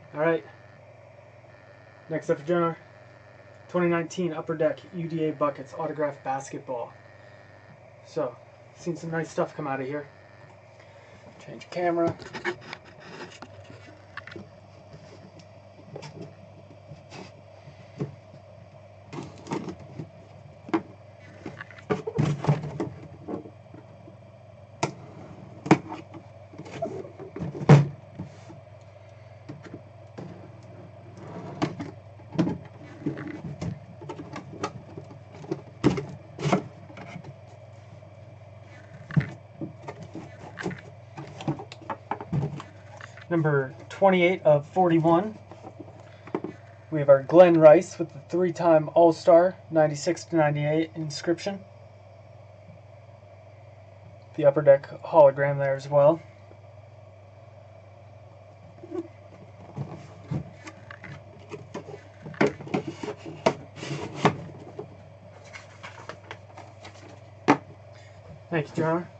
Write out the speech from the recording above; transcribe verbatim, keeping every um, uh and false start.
Alright. Next up for Jonar. twenty nineteen Upper Deck U D A Buckets Autographed Basketball. So, seen some nice stuff come out of here. Change camera. Number twenty-eight of forty-one. We have our Glenn Rice with the three-time All-Star ninety-six to ninety-eight inscription. The Upper Deck hologram there as well. Thank you, Jonar.